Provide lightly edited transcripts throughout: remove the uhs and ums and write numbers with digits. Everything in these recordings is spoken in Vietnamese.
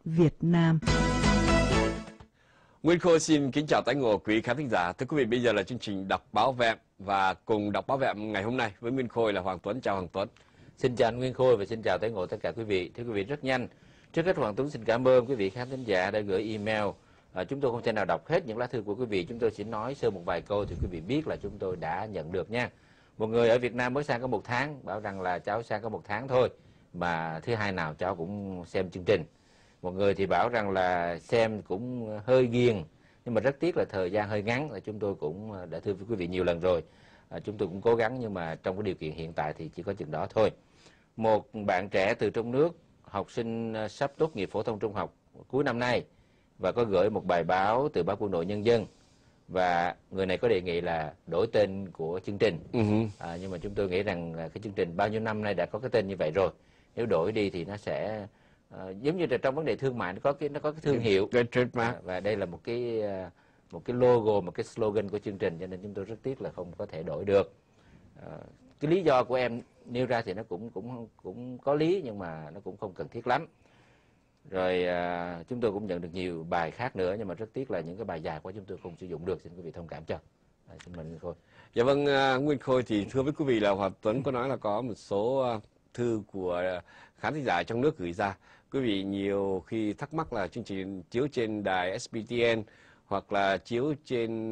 Việt Nam. Nguyên Khôi xin kính chào tái ngộ quý khán thính giả. Thưa quý vị, bây giờ là chương trình đọc báo vẹm, và cùng đọc báo vẹm ngày hôm nay với Nguyên Khôi là Hoàng Tuấn. Chào Hoàng Tuấn. Xin chào anh Nguyên Khôi và xin chào tái ngộ tất cả quý vị. Thưa quý vị, rất nhanh, trước hết Hoàng Tuấn xin cảm ơn quý vị khán thính giả đã gửi email. Chúng tôi không thể nào đọc hết những lá thư của quý vị, chúng tôi chỉ nói sơ một vài câu thì quý vị biết là chúng tôi đã nhận được nha. Một người ở Việt Nam mới sang có 1 tháng bảo rằng là cháu sang có 1 tháng thôi mà thứ hai nào cháu cũng xem chương trình. Một người thì bảo rằng là xem cũng hơi ghiền, nhưng mà rất tiếc là thời gian hơi ngắn, là chúng tôi cũng đã thưa với quý vị nhiều lần rồi. Chúng tôi cũng cố gắng nhưng mà trong cái điều kiện hiện tại thì chỉ có chừng đó thôi. Một bạn trẻ từ trong nước, học sinh sắp tốt nghiệp phổ thông trung học cuối năm nay và có gửi một bài báo từ báo Quân đội Nhân dân, và người này có đề nghị là đổi tên của chương trình. Nhưng mà chúng tôi nghĩ rằng là cái chương trình bao nhiêu năm nay đã có cái tên như vậy rồi, nếu đổi đi thì nó sẽ giống như là trong vấn đề thương mại nó có cái thương hiệu, và đây là một cái logo, một cái slogan của chương trình, cho nên chúng tôi rất tiếc là không có thể đổi được. Cái lý do của em nêu ra thì nó cũng có lý, nhưng mà nó cũng không cần thiết lắm. Rồi chúng tôi cũng nhận được nhiều bài khác nữa, nhưng mà rất tiếc là những cái bài dài của chúng tôi không sử dụng được, xin quý vị thông cảm cho. Xin mời Nguyên Khôi. Dạ vâng, Nguyên Khôi thì thưa với quý vị là Hoàng Tuấn có nói là có một số thư của khán thính giả trong nước gửi ra. Quý vị nhiều khi thắc mắc là chương trình chiếu trên đài SBTN hoặc là chiếu trên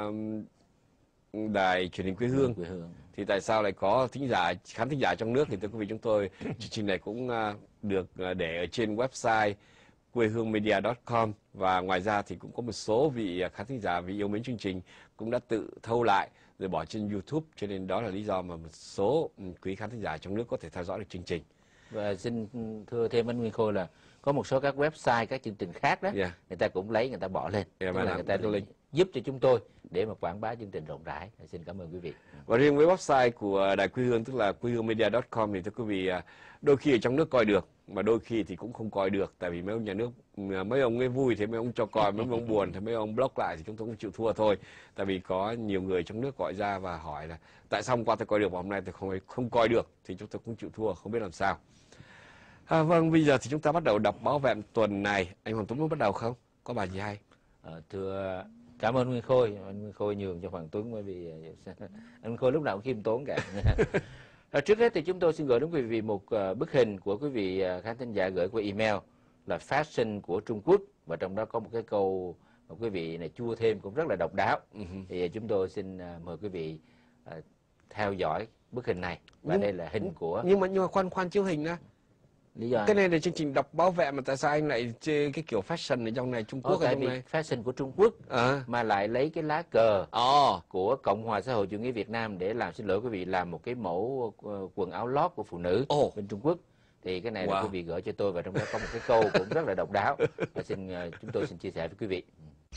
đài truyền hình Quê Hương, thì tại sao lại có khán thính giả trong nước? Thì thưa quý vị, chúng tôi chương trình này cũng được để ở trên website quehương.media.com, và ngoài ra thì cũng có một số vị khán thính giả vì yêu mến chương trình cũng đã tự thâu lại rồi bỏ trên YouTube, cho nên đó là lý do mà một số quý khán thính giả trong nước có thể theo dõi được chương trình. Và xin thưa thêm anh Nguyên Khôi là có một số các website, các chương trình khác đó, người ta cũng lấy, người ta bỏ lên, tức là người ta giúp cho chúng tôi để mà quảng bá chương trình rộng rãi. Xin cảm ơn quý vị. Và riêng với website của Đài Quê Hương, tức là quehương.media.com, thì thưa quý vị, đôi khi ở trong nước coi được, mà đôi khi thì cũng không coi được, tại vì mấy ông nhà nước, mấy ông ấy vui thì mấy ông cho coi, mấy ông buồn thì mấy ông block lại, thì chúng tôi cũng chịu thua thôi. Tại vì có nhiều người trong nước gọi ra và hỏi là tại sao hôm qua tôi coi được mà hôm nay tôi không coi được, thì chúng tôi cũng chịu thua, không biết làm sao. Vâng, bây giờ thì chúng ta bắt đầu đọc báo vẹm tuần này. Anh Hoàng Tuấn muốn bắt đầu không? Có bài gì hay? Thưa, cảm ơn Nguyên Khôi. Anh Nguyên Khôi nhường cho Hoàng Tuấn, bởi vì anh Nguyên Khôi lúc nào cũng khiêm tốn cả. Trước hết thì chúng tôi xin gửi đến quý vị một bức hình của quý vị khán thính giả gửi qua email là fashion của Trung Quốc, và trong đó có một cái câu mà quý vị này chua thêm cũng rất là độc đáo. Thì chúng tôi xin mời quý vị theo dõi bức hình này, và đây là hình của... Nhưng mà khoan chiếu hình đó. Lý do cái này là chương trình đọc báo vẹm mà tại sao anh lại chê cái kiểu fashion ở trong này, Trung Quốc ở trong này? Fashion của Trung Quốc mà lại lấy cái lá cờ của Cộng hòa xã hội chủ nghĩa Việt Nam để làm, xin lỗi quý vị, làm một cái mẫu quần áo lót của phụ nữ bên Trung Quốc. Thì cái này là quý vị gửi cho tôi, và trong đó có một cái câu cũng rất là độc đáo, và chúng tôi xin chia sẻ với quý vị.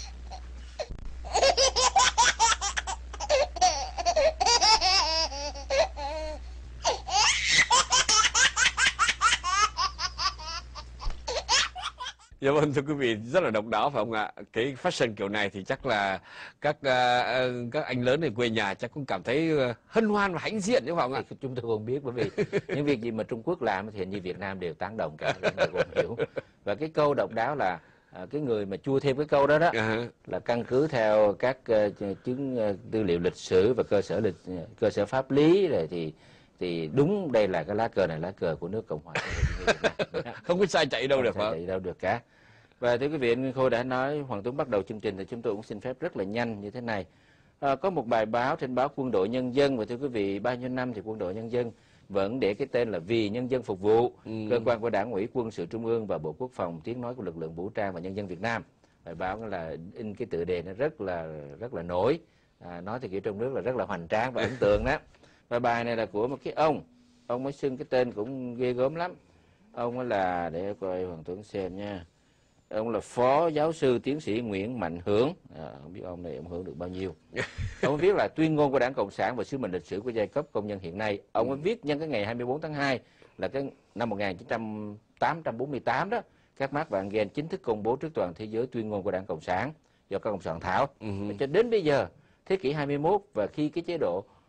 Dạ vâng, thưa quý vị, rất là độc đáo phải không ạ? Cái fashion kiểu này thì chắc là các anh lớn ở quê nhà chắc cũng cảm thấy hân hoan và hãnh diện chứ phải không ạ? Chúng tôi không biết, bởi vì những việc gì mà Trung Quốc làm thì như Việt Nam đều tán đồng cả, chúng tôi không hiểu. Và cái câu độc đáo là cái người mà chua thêm cái câu đó là căn cứ theo các chứng tư liệu lịch sử và cơ sở pháp lý rồi thì đúng đây là cái lá cờ này, lá cờ của nước Cộng hòa không có sai chạy đâu được, không chạy đâu được cả. Và thưa quý vị, anh Nguyên Khôi đã nói Hoàng Tuấn bắt đầu chương trình thì chúng tôi cũng xin phép rất là nhanh như thế này. Có một bài báo trên báo Quân đội Nhân dân, và thưa quý vị, bao nhiêu năm thì Quân đội Nhân dân vẫn để cái tên là Vì Nhân dân Phục vụ, cơ quan của Đảng ủy Quân sự Trung ương và Bộ Quốc phòng, tiếng nói của lực lượng vũ trang và nhân dân Việt Nam. Bài báo là in cái tựa đề nó rất là nổi, nói thì kiểu trong nước là rất là hoành tráng và ấn tượng đó. Và bài này là của một cái ông ấy xưng cái tên cũng ghê gớm lắm. Ông ấy là, để coi Hoàng Tuấn xem nha, ông là Phó Giáo sư Tiến sĩ Nguyễn Mạnh Hưởng. Không biết ông này ông hưởng được bao nhiêu. Ông ấy viết là tuyên ngôn của Đảng Cộng sản và sứ mệnh lịch sử của giai cấp công nhân hiện nay. Ông ấy viết nhân cái ngày 24 tháng 2 là cái năm 1848 đó, các Mác và Engel chính thức công bố trước toàn thế giới tuyên ngôn của Đảng Cộng sản do các ông soạn thảo. Cho đến bây giờ, thế kỷ 21, và khi cái chế độ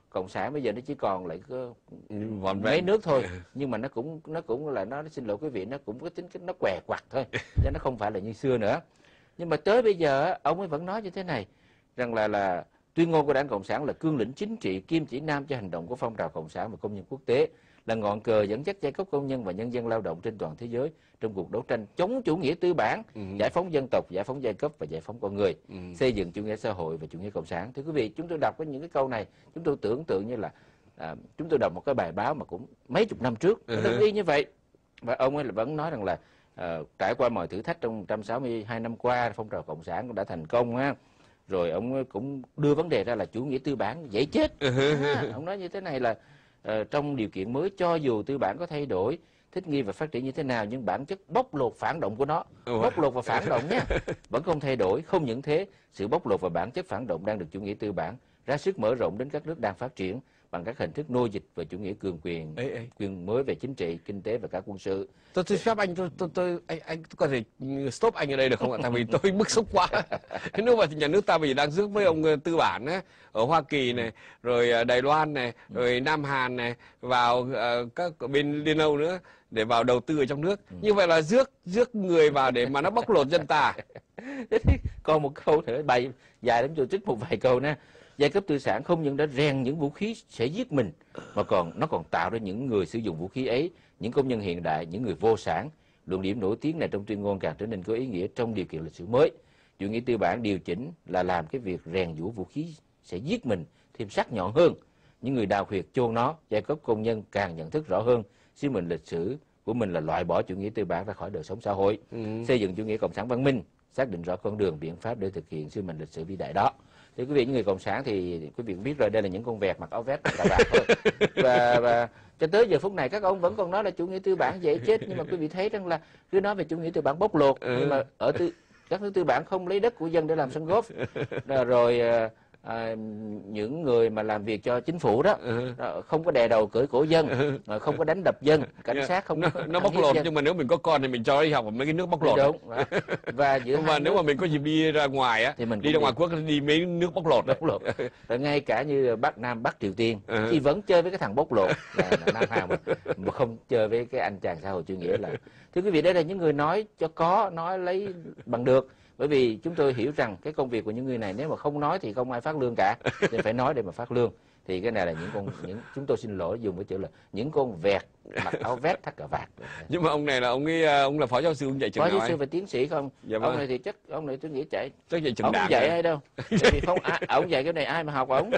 cộng sản bây giờ nó chỉ còn lại có Vòn mấy vẹn. nước thôi, nhưng mà nó cũng là nó xin lỗi quý vị, nó cũng có tính nó què quặt thôi, chứ nó không phải là như xưa nữa. Nhưng mà tới bây giờ ông ấy vẫn nói như thế này, rằng là tuyên ngôn của Đảng Cộng sản là cương lĩnh chính trị kim chỉ nam cho hành động của phong trào cộng sản và công nhân quốc tế, là ngọn cờ dẫn dắt giai cấp công nhân và nhân dân lao động trên toàn thế giới trong cuộc đấu tranh chống chủ nghĩa tư bản, giải phóng dân tộc, giải phóng giai cấp và giải phóng con người, xây dựng chủ nghĩa xã hội và chủ nghĩa cộng sản. Thưa quý vị, chúng tôi đọc có những cái câu này, chúng tôi tưởng tượng như là chúng tôi đọc một cái bài báo mà cũng mấy chục năm trước, nó y như vậy. Và ông ấy vẫn nói rằng là trải qua mọi thử thách trong 162 năm qua, phong trào cộng sản cũng đã thành công ha. Rồi ông ấy cũng đưa vấn đề ra là chủ nghĩa tư bản dễ chết. Ông nói như thế này là trong điều kiện mới, cho dù tư bản có thay đổi, thích nghi và phát triển như thế nào, nhưng bản chất bóc lột phản động của nó, bóc lột và phản động nhé, vẫn không thay đổi. Không những thế, sự bóc lột và bản chất phản động đang được chủ nghĩa tư bản ra sức mở rộng đến các nước đang phát triển bằng các hình thức nô dịch và chủ nghĩa cường quyền, quyền mới về chính trị, kinh tế và cả quân sự. Tôi phép anh, anh có thể stop anh ở đây được không ạ? Tại vì tôi bức xúc quá. Nếu mà nhà nước ta bây giờ đang rước với ông tư bản ấy, ở Hoa Kỳ này, rồi Đài Loan này, rồi Nam Hàn này, vào các bên Liên Âu nữa để vào đầu tư ở trong nước. Như vậy là rước người vào để mà nó bóc lột dân ta. Còn một câu nữa, bài dài lắm, tôi trích một vài câu nè. Giai cấp tư sản không những đã rèn những vũ khí sẽ giết mình, mà nó còn tạo ra những người sử dụng vũ khí ấy, những công nhân hiện đại, những người vô sản. Luận điểm nổi tiếng này trong tuyên ngôn càng trở nên có ý nghĩa trong điều kiện lịch sử mới. Chủ nghĩa tư bản điều chỉnh là làm cái việc rèn giũa vũ khí sẽ giết mình thêm sắc nhọn hơn. Những người đào huyệt chôn nó. Giai cấp công nhân càng nhận thức rõ hơn sứ mệnh lịch sử của mình là loại bỏ chủ nghĩa tư bản ra khỏi đời sống xã hội, xây dựng chủ nghĩa cộng sản văn minh, xác định rõ con đường biện pháp để thực hiện sứ mệnh lịch sử vĩ đại đó. Thì quý vị, những người cộng sản thì quý vị biết rồi, đây là những con vẹt mặc áo vest cà vạt thôi. Và cho tới giờ phút này các ông vẫn còn nói là chủ nghĩa tư bản dễ chết, nhưng mà quý vị thấy rằng là cứ nói về chủ nghĩa tư bản bóc lột, nhưng mà ở các nước tư bản không lấy đất của dân để làm sân golf, rồi những người mà làm việc cho chính phủ đó không có đè đầu cưỡi cổ dân, không có đánh đập dân, cảnh sát không có nó bóc lột dân. Nhưng mà nếu mình có con thì mình cho đi học ở mấy cái nước bóc lột. Đúng. Và giữa mà nếu mà mình có dịp đi ra ngoài á, thì mình đi ra ngoài quốc đi mấy nước bóc lột. Rồi ngay cả như Bắc Triều Tiên thì vẫn chơi với cái thằng bóc lột là Nam Hàn, mà không chơi với cái anh chàng xã hội chủ nghĩa. Là thưa quý vị, đây là những người nói cho có, nói lấy bằng được. Bởi vì chúng tôi hiểu rằng cái công việc của những người này nếu mà không nói thì không ai phát lương cả, nên phải nói để mà phát lương. Thì cái này là chúng tôi xin lỗi dùng cái chữ là những con vẹt mặc áo vest thắt cà vạt. Nhưng mà ông này là ông là phó giáo sư, ông dạy trường nào? Phó giáo sư và tiến sĩ không? Dạ ông này thì chắc ông này tôi nghĩ chắc dạy trường ông đảng không dạy ai đâu. Vì không ông dạy cái này ai mà học ông.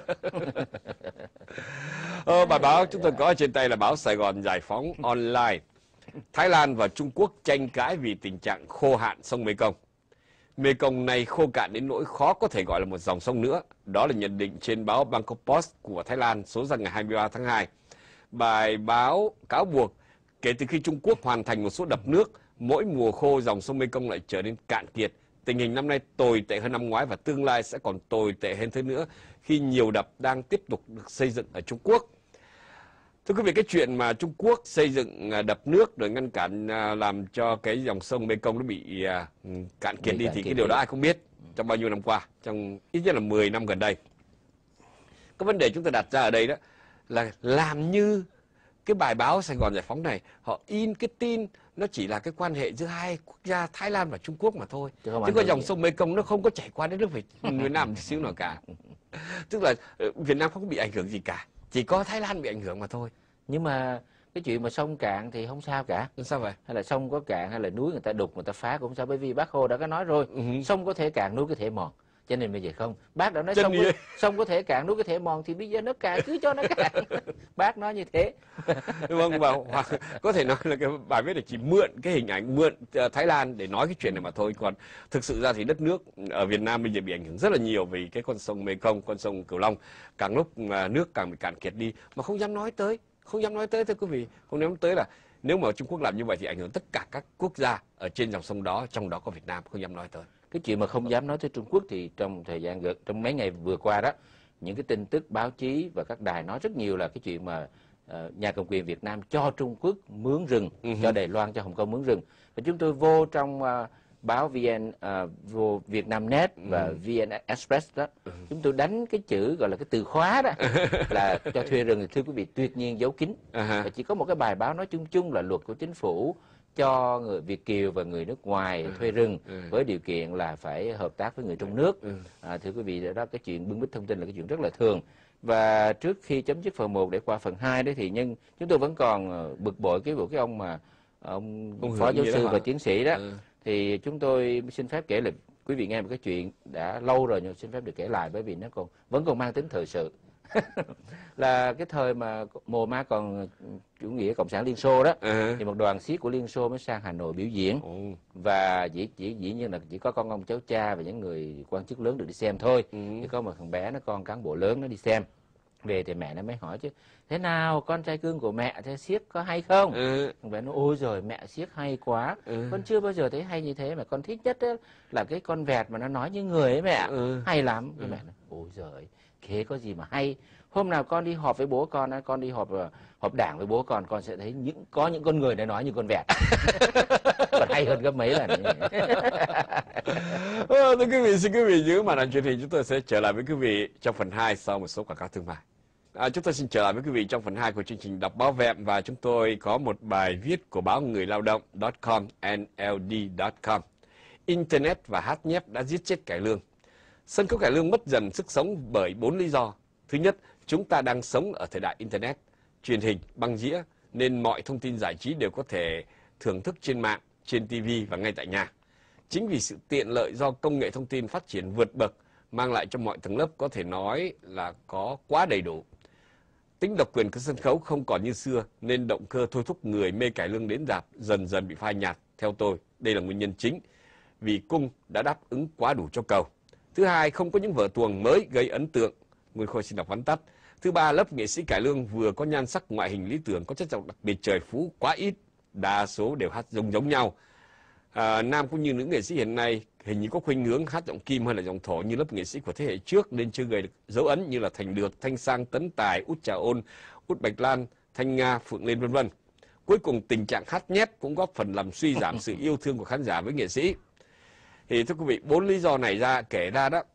Bài báo chúng tôi có ở trên tay là báo Sài Gòn Giải Phóng Online. Thái Lan và Trung Quốc tranh cãi vì tình trạng khô hạn sông Mekong. Mekong này khô cạn đến nỗi khó có thể gọi là một dòng sông nữa. Đó là nhận định trên báo Bangkok Post của Thái Lan số ra ngày 23 tháng 2. Bài báo cáo buộc kể từ khi Trung Quốc hoàn thành một số đập nước, mỗi mùa khô dòng sông Mekong lại trở nên cạn kiệt. Tình hình năm nay tồi tệ hơn năm ngoái và tương lai sẽ còn tồi tệ hơn thế nữa khi nhiều đập đang tiếp tục được xây dựng ở Trung Quốc. Thưa quý vị, cái chuyện mà Trung Quốc xây dựng đập nước rồi ngăn cản làm cho cái dòng sông Mekong nó bị cạn kiệt đi thì cái điều đó ai không biết trong bao nhiêu năm qua, trong ít nhất là 10 năm gần đây. Cái vấn đề chúng ta đặt ra ở đây đó là làm như cái bài báo Sài Gòn Giải Phóng này họ in cái tin nó chỉ là cái quan hệ giữa hai quốc gia Thái Lan và Trung Quốc mà thôi. Chứ có dòng sông Mekong nó không có chảy qua đất nước Việt Nam một xíu nào cả. Tức là Việt Nam không có bị ảnh hưởng gì cả, chỉ có Thái Lan bị ảnh hưởng mà thôi. Nhưng mà cái chuyện mà sông cạn thì không sao cả. Sao vậy? Hay là sông có cạn hay là núi người ta đục người ta phá cũng không sao, bởi vì Bác Hồ đã có nói rồi, sông có thể cạn, núi có thể mòn. Cho nên bây giờ không, bác đã nói sông có thể cạn, núi có thể mòn thì bây giờ nó cạn, cứ cho nó cạn. Bác nói như thế. Vâng, và hoặc có thể nói là cái bài viết này chỉ mượn cái hình ảnh, mượn Thái Lan để nói cái chuyện này mà thôi. Còn thực sự ra thì đất nước ở Việt Nam bây giờ bị ảnh hưởng rất là nhiều vì cái con sông Mekong, con sông Cửu Long. Càng lúc nước càng bị cạn kiệt đi mà không dám nói tới. Không dám nói tới thưa quý vị, không dám tới là nếu mà Trung Quốc làm như vậy thì ảnh hưởng tất cả các quốc gia ở trên dòng sông đó, trong đó có Việt Nam, không dám nói tới. Cái chuyện mà không dám nói tới Trung Quốc thì trong thời gian trong mấy ngày vừa qua đó, những cái tin tức báo chí và các đài nói rất nhiều là cái chuyện mà nhà cầm quyền Việt Nam cho Trung Quốc mướn rừng, cho Đài Loan, cho Hồng Kông mướn rừng. Và chúng tôi vô trong báo Vietnamnet và VN Express đó, chúng tôi đánh cái chữ gọi là cái từ khóa đó là cho thuê rừng, thưa quý vị, tuyệt nhiên giấu kín. Và chỉ có một cái bài báo nói chung chung là luật của chính phủ cho người Việt kiều và người nước ngoài thuê rừng với điều kiện là phải hợp tác với người trong nước. Thưa quý vị, đó cái chuyện bưng bít thông tin là cái chuyện rất là thường. Và trước khi chấm dứt phần 1 để qua phần 2 đấy thì chúng tôi vẫn còn bực bội cái ông mà ông phó giáo sư và tiến sĩ đó. Thì chúng tôi xin phép kể lại quý vị nghe một cái chuyện đã lâu rồi, nhưng xin phép được kể lại bởi vì nó vẫn còn mang tính thời sự. Là cái thời mà mùa ma còn chủ nghĩa cộng sản Liên Xô đó, thì một đoàn xiếc của Liên Xô mới sang Hà Nội biểu diễn. Và dĩ nhiên là chỉ có con ông cháu cha và những người quan chức lớn được đi xem thôi. Thì có một thằng bé, nó con cán bộ lớn nó đi xem. Về thì mẹ nó mới hỏi chứ, thế nào con trai cưng của mẹ, thế xiếc có hay không? Thằng bé nó ôi rồi mẹ, xiếc hay quá, con chưa bao giờ thấy hay như thế, mà con thích nhất là cái con vẹt mà nó nói như người ấy mẹ, hay lắm. Cái mẹ nó ôi giời, thế có gì mà hay, hôm nào con đi họp với bố con đi họp đảng với bố con sẽ thấy có những con người đã nói như con vẹt. Còn hay hơn gấp mấy lần. Thưa quý vị, xin quý vị giữ màn ảnh truyền hình, chúng tôi sẽ trở lại với quý vị trong phần 2 sau một số quảng cáo thương mại. Chúng tôi xin trở lại với quý vị trong phần 2 của chương trình Đọc Báo Vẹm, và chúng tôi có một bài viết của báo Người Lao động.com, NLD.com. Internet và hát nhép đã giết chết cải lương. Sân khấu cải lương mất dần sức sống bởi 4 lý do. Thứ nhất, chúng ta đang sống ở thời đại Internet, truyền hình, băng đĩa, nên mọi thông tin giải trí đều có thể thưởng thức trên mạng, trên TV và ngay tại nhà. Chính vì sự tiện lợi do công nghệ thông tin phát triển vượt bậc mang lại cho mọi tầng lớp có thể nói là có quá đầy đủ. Tính độc quyền của sân khấu không còn như xưa, nên động cơ thôi thúc người mê cải lương đến rạp dần dần bị phai nhạt. Theo tôi, đây là nguyên nhân chính, vì cung đã đáp ứng quá đủ cho cầu. Thứ hai, không có những vở tuồng mới gây ấn tượng. Nguyên Khôi xin đọc vắn tắt. Thứ ba, lớp nghệ sĩ cải lương vừa có nhan sắc ngoại hình lý tưởng, có chất giọng đặc biệt trời phú quá ít, đa số đều hát giống nhau. Nam cũng như nữ nghệ sĩ hiện nay hình như có khuynh hướng hát giọng kim hơn là giọng thổ như lớp nghệ sĩ của thế hệ trước, nên chưa gây được dấu ấn như là Thành Được, Thanh Sang, Tấn Tài, Út Trà Ôn, Út Bạch Lan, Thanh Nga, Phượng Lên vân vân. Cuối cùng, tình trạng hát nhép cũng góp phần làm suy giảm sự yêu thương của khán giả với nghệ sĩ. Thì thưa quý vị, 4 lý do này kể ra đó,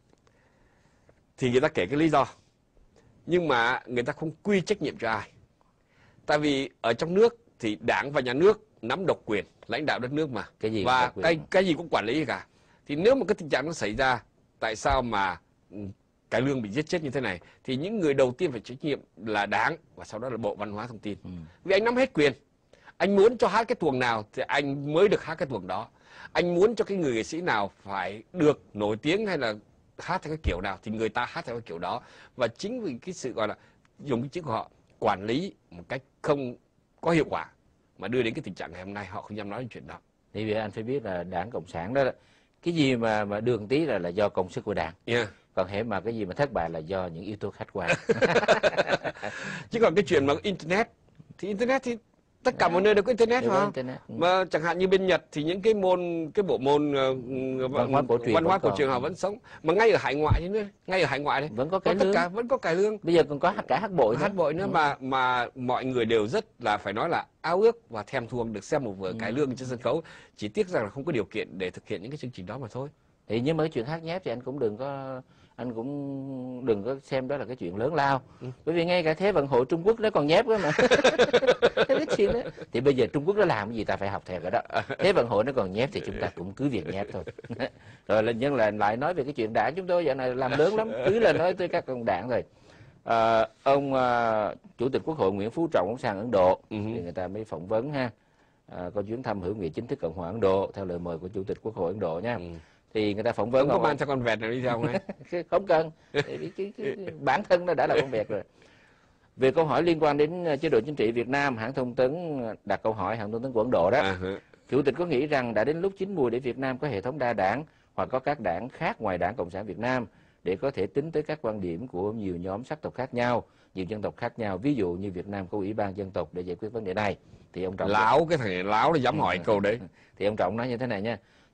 thì người ta kể cái lý do, nhưng mà người ta không quy trách nhiệm cho ai. Tại vì ở trong nước thì Đảng và Nhà nước nắm độc quyền lãnh đạo đất nước mà, và cái gì cũng quản lý cả. Thì nếu mà cái tình trạng nó xảy ra, tại sao mà cải lương bị giết chết như thế này, thì những người đầu tiên phải trách nhiệm là Đảng và sau đó là Bộ Văn hóa Thông tin. Vì anh nắm hết quyền, anh muốn cho hát cái tuồng nào thì anh mới được hát cái tuồng đó. Anh muốn cho cái người nghệ sĩ nào phải được nổi tiếng hay là hát theo cái kiểu nào thì người ta hát theo cái kiểu đó. Và chính vì cái sự gọi là dùng cái chữ của họ quản lý một cách không có hiệu quả mà đưa đến cái tình trạng ngày hôm nay họ không dám nói chuyện đó. Thì vì anh phải biết là Đảng Cộng sản đó, cái gì mà đường tí là do công sức của Đảng. Còn hễ mà cái gì mà thất bại là do những yếu tố khách quan. Chứ còn cái chuyện mà Internet thì tất cả mọi nơi đều có Internet mà. Mà chẳng hạn như bên Nhật thì những cái bộ môn văn hóa cổ truyền họ vẫn sống. Mà ngay ở hải ngoại nữa, ngay ở hải ngoại đấy vẫn có cải lương. Vẫn có cải lương. Bây giờ còn có cả hát bội nữa. Hát bội nữa mà mọi người đều rất là phải nói là ao ước và thèm thuồng được xem một vở cải lương trên sân khấu. Chỉ tiếc rằng là không có điều kiện để thực hiện những cái chương trình đó mà thôi. Thì nhưng mà cái chuyện hát nhép thì anh cũng đừng có xem đó là cái chuyện lớn lao. Bởi vì ngay cả Thế vận hội Trung Quốc nó còn nhép đó mà. Cái chuyện đó. Thì bây giờ Trung Quốc nó làm cái gì ta phải học theo cái đó. Thế vận hội nó còn nhép thì chúng ta cũng cứ việc nhép thôi. Rồi nhân là lại nói về cái chuyện Đảng, chúng tôi dạo này làm lớn lắm, cứ là nói tới các ông Đảng rồi. Ông Chủ tịch Quốc hội Nguyễn Phú Trọng ông sang Ấn Độ thì người ta mới phỏng vấn ha. Có chuyến thăm hữu nghị chính thức Cộng hòa Ấn Độ theo lời mời của Chủ tịch Quốc hội Ấn Độ nha. Thì người ta phỏng vấn không có mang theo con vẹt nào đi theo không? Không cần, bản thân nó đã là con vẹt rồi. Về câu hỏi liên quan đến chế độ chính trị Việt Nam, hãng thông tấn đặt câu hỏi, hãng thông tấn của Ấn Độ đó, Chủ tịch có nghĩ rằng đã đến lúc chín mùi để Việt Nam có hệ thống đa đảng hoặc có các đảng khác ngoài Đảng Cộng sản Việt Nam để có thể tính tới các quan điểm của nhiều nhóm sắc tộc khác nhau, nhiều dân tộc khác nhau, ví dụ như Việt Nam có Ủy ban dân tộc để giải quyết vấn đề này. Thì ông Trọng cái thằng này láo nó dám hỏi câu đấy. Thì ông Trọng nói như thế này nha: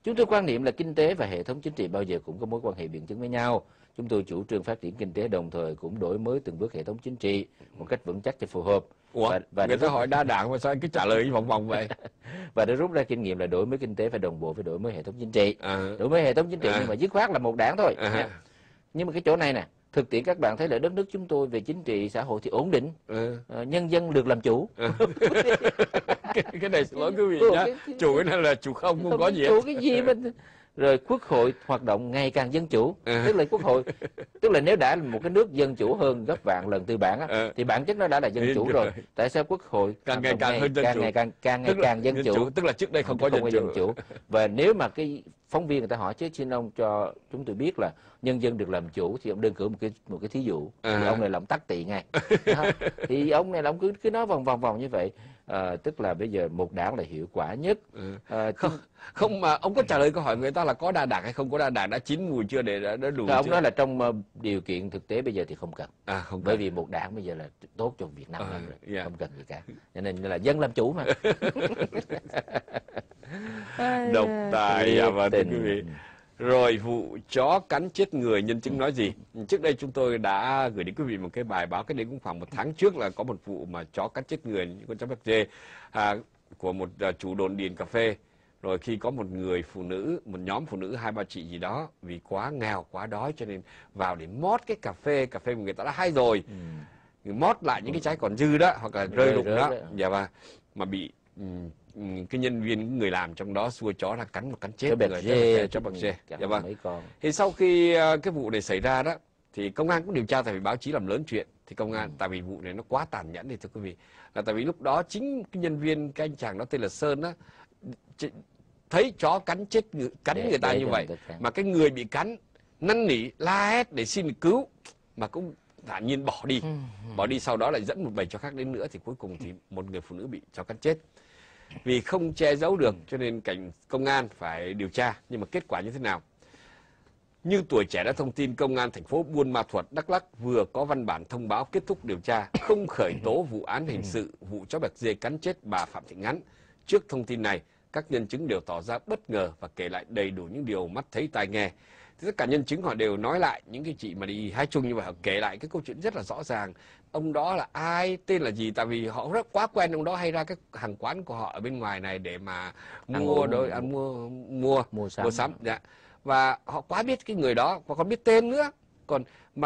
Chúng tôi quan niệm là kinh tế và hệ thống chính trị bao giờ cũng có mối quan hệ biện chứng với nhau. Chúng tôi chủ trương phát triển kinh tế đồng thời cũng đổi mới từng bước hệ thống chính trị một cách vững chắc cho phù hợp. Ủa, và người ta hỏi đa đảng mà sao anh cứ trả lời vòng vòng vậy? Và để rút ra kinh nghiệm là đổi mới kinh tế phải đồng bộ với đổi mới hệ thống chính trị. À. Đổi mới hệ thống chính trị nhưng mà dứt khoát là một đảng thôi. À. Nhưng mà cái chỗ này nè, thực tiễn các bạn thấy là đất nước chúng tôi về chính trị xã hội thì ổn định, nhân dân được làm chủ. Cái này xin lỗi quý vị nhá, chủ cái này là chủ không có gì hết. Chủ cái gì mà rồi quốc hội hoạt động ngày càng dân chủ, tức là quốc hội, tức là nếu đã là một cái nước dân chủ hơn gấp vạn lần tư bản á, thì bản chất nó đã là dân chủ rồi. Tại sao quốc hội càng ngày càng hơn dân chủ, càng ngày càng dân chủ, tức là trước đây không có dân chủ. Và nếu mà cái phóng viên người ta hỏi chứ xin ông cho chúng tôi biết là nhân dân được làm chủ thì ông đơn cử một cái thí dụ, thì ông này là ông tắc tị ngay. Thì ông này là ông cứ nói vòng vòng như vậy. Tức là bây giờ một đảng là hiệu quả nhất. Không mà ông có trả lời câu hỏi người ta là có đa đảng hay không có đa đảng, đã chín mùi chưa, để đã đủ chưa? Ông chưa? nói là trong điều kiện thực tế bây giờ thì không cần. Không cần. Bởi vì một đảng bây giờ là tốt cho Việt Nam lắm rồi, yeah. Không cần gì cả. Cho nên là dân làm chủ mà. Độc tài và thưa quý vị. Rồi vụ chó cắn chết người, nhân chứng nói gì? Trước đây chúng tôi đã gửi đến quý vị một cái bài báo, cái đấy cũng khoảng 1 tháng trước, là có một vụ mà chó cắn chết người, những con chó Béc Dê của một chủ đồn điền cà phê. Rồi khi có một người phụ nữ, một nhóm phụ nữ 2-3 chị gì đó, vì quá nghèo, quá đói cho nên vào để mót cái cà phê mà người ta đã hái rồi, mót lại những cái trái còn dư đó, hoặc là rơi rụng đó, mà bị cái nhân viên, người làm trong đó xua chó ra cắn chết người, chó Béc Dê. Thì sau khi cái vụ này xảy ra đó, thì công an cũng điều tra, tại vì báo chí làm lớn chuyện. Thì công an, tại vì vụ này nó quá tàn nhẫn thì thưa quý vị, là tại vì lúc đó chính cái nhân viên, cái anh chàng đó tên là Sơn á, thấy chó cắn người ta như vậy, mà cái người bị cắn năn nỉ la hét để xin cứu mà cũng thản nhiên bỏ đi, sau đó lại dẫn một bầy chó khác đến nữa, thì cuối cùng thì một người phụ nữ bị chó cắn chết. Vì không che giấu được cho nên công an phải điều tra. Nhưng mà kết quả như thế nào? Như Tuổi Trẻ đã thông tin, công an thành phố Buôn Ma Thuột, Đắk Lắk vừa có văn bản thông báo kết thúc điều tra, không khởi tố vụ án hình sự vụ chó Béc Dê cắn chết bà Phạm Thị Ngắn. Trước thông tin này, các nhân chứng đều tỏ ra bất ngờ và kể lại đầy đủ những điều mắt thấy tai nghe. Thì tất cả nhân chứng họ đều nói lại, những cái chị mà đi hái chung như vậy, họ kể lại cái câu chuyện rất là rõ ràng. Ông đó là ai, tên là gì, tại vì họ rất quá quen ông đó, hay ra cái hàng quán của họ ở bên ngoài này để mà mua sắm. Dạ. Và họ quá biết cái người đó, và còn biết tên nữa, còn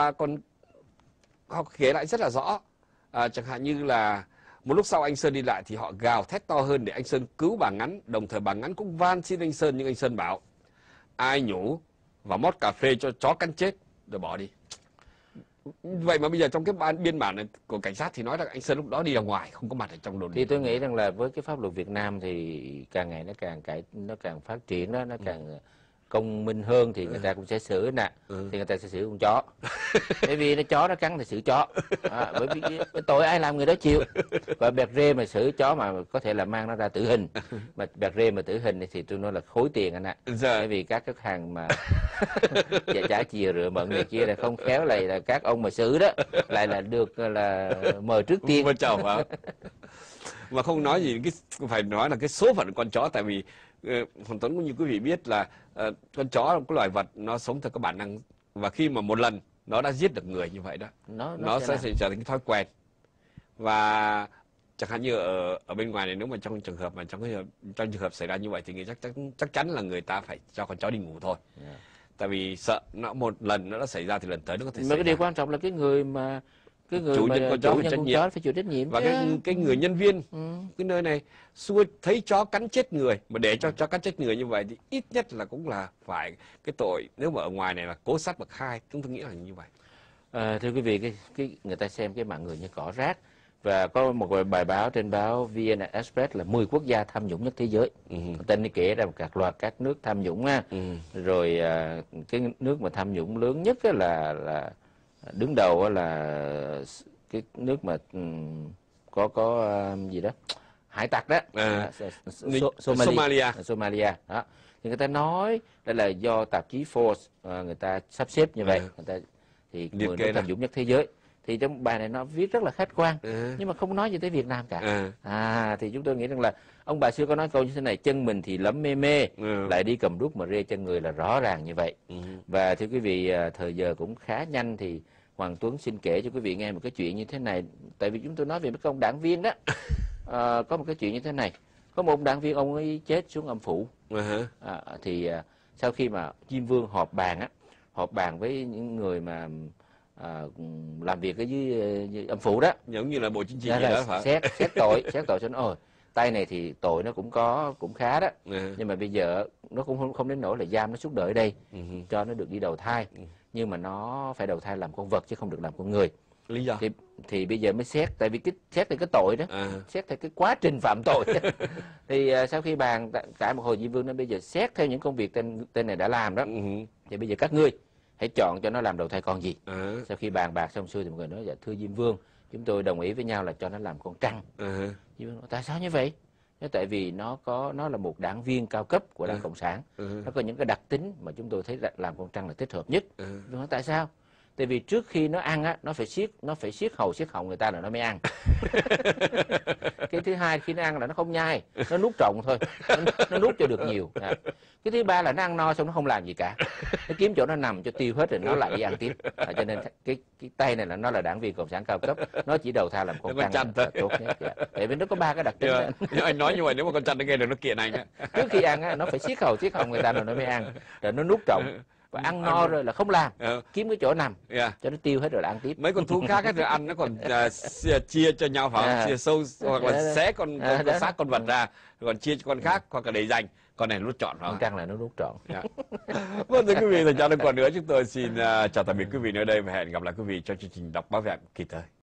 họ kể lại rất là rõ. Chẳng hạn như là một lúc sau anh Sơn đi lại thì họ gào thét to hơn để anh Sơn cứu bà Ngắn, đồng thời bà Ngắn cũng van xin anh Sơn, nhưng anh Sơn bảo ai nhủ và mót cà phê cho chó cắn chết rồi bỏ đi. Vậy mà bây giờ trong cái biên bản này của cảnh sát thì nói rằng anh Sơn lúc đó đi ra ngoài, không có mặt ở trong đồn. Thì tôi nghĩ rằng là với cái pháp luật Việt Nam thì càng ngày nó càng phát triển đó, nó càng công minh hơn, thì người ta cũng sẽ xử nè, thì người ta sẽ xử con chó. Bởi vì chó nó cắn thì xử chó, bởi vì tội ai làm người đó chịu. Và Béc Dê mà xử chó mà có thể là mang nó ra tử hình, mà Béc Dê mà tử hình thì tôi nói là khối tiền anh ạ. Bởi vì các hàng mà trả chìa rửa mận này kia là không khéo lại là các ông mà xử đó lại là được là mời trước tiên. Mà không nói gì, phải nói là cái số phận con chó, tại vì Hoàng Tuấn cũng như quý vị biết là con chó là một cái loài vật, nó sống theo cái bản năng, và khi mà một lần nó đã giết được người như vậy đó, nó sẽ trở thành cái thói quen. Và chẳng hạn như ở bên ngoài này, nếu mà trong trường hợp xảy ra như vậy thì chắc chắn là người ta phải cho con chó đi ngủ thôi. Tại vì sợ nó một lần nó đã xảy ra thì lần tới nó có thể xảy ra. Mà cái điều quan trọng là cái người chủ nhân con chó phải chịu trách nhiệm. Và cái người nhân viên cái nơi này thấy chó cắn chết người, mà để cho chó cắn chết người như vậy thì ít nhất là cũng là phải cái tội, nếu mà ở ngoài này là cố sát bậc 2, chúng tôi nghĩ là như vậy. Thưa quý vị, cái người ta xem cái mạng người như cỏ rác, và có một bài báo trên báo VN Express là 10 quốc gia tham nhũng nhất thế giới. Tên này kể ra một loạt các nước tham nhũng á. Rồi cái nước mà tham nhũng lớn nhất là đứng đầu là cái nước mà có gì đó hải tặc đó, Somalia đó. Thì người ta nói đây là do tạp chí Forbes người ta sắp xếp như vậy, người ta thì 10 nước tham nhũng nhất thế giới. Thì trong bài này nó viết rất là khách quan, nhưng mà không nói gì tới Việt Nam cả. Thì chúng tôi nghĩ rằng là ông bà xưa có nói câu như thế này: chân mình thì lắm mê mê, lại đi cầm đuốc mà rê chân người, là rõ ràng như vậy. Và thưa quý vị, thời giờ cũng khá nhanh, thì Hoàng Tuấn xin kể cho quý vị nghe một cái chuyện như thế này. Tại vì chúng tôi nói về mấy ông đảng viên đó, có một cái chuyện như thế này. Có một đảng viên, ông ấy chết xuống âm phủ. Sau khi mà Diêm Vương họp bàn với những người mà làm việc ở dưới âm phủ đó, giống như là Bộ Chính trị vậy đó, phải xét tội cho nó tay này thì tội nó cũng khá đó, nhưng mà bây giờ nó cũng không đến nỗi là giam nó suốt đời ở đây, cho nó được đi đầu thai, nhưng mà nó phải đầu thai làm con vật chứ không được làm con người. Lý do thì bây giờ mới xét, tại vì xét theo cái tội đó, xét theo cái quá trình phạm tội. Thì sau khi bàn cả một hồi, Diêm Vương nói bây giờ xét theo những công việc tên này đã làm đó, thì bây giờ các ngươi hãy chọn cho nó làm đầu thai con gì. Sau khi bàn bạc xong xuôi thì mọi người nói: dạ thưa Diêm Vương, chúng tôi đồng ý với nhau là cho nó làm con trăng. Diêm Vương nói: tại sao như vậy? Tại vì nó là một đảng viên cao cấp của Đảng Cộng sản, nó có những cái đặc tính mà chúng tôi thấy làm con trăng là thích hợp nhất. Diêm Vương nói: tại sao? Tại vì trước khi nó ăn á, nó phải siết họng người ta là nó mới ăn. Cái thứ hai, khi nó ăn là nó không nhai, nó nuốt trọn thôi, nó nuốt cho được nhiều. Cái thứ ba là nó ăn no xong nó không làm gì cả, nó kiếm chỗ nó nằm cho tiêu hết rồi nó lại đi ăn tiếp. Cho nên cái tay này là nó là đảng viên cộng sản cao cấp, nó chỉ đầu thai làm con trăn là tốt nhất. Tại vì nó có ba cái đặc tính. Anh nói như vậy, nếu mà con trăn nó nghe được nó kiện anh á. Trước khi ăn á, nó phải siết họng người ta rồi nó mới ăn, rồi nó nuốt trọn. Và ăn no rồi là không làm, kiếm cái chỗ nằm cho nó tiêu hết rồi là ăn tiếp. Mấy con thú khác thì ăn nó còn chia cho nhau, phải chia sâu hoặc là xé con xác con vật ra, còn chia cho con khác, hoặc là để dành. Con này nuốt trọn, con trăng là nó nuốt trọn. Vâng, thưa quý vị, thời gian còn nữa, chúng tôi xin chào tạm biệt quý vị nơi đây và hẹn gặp lại quý vị trong chương trình đọc báo Việt kỳ tới.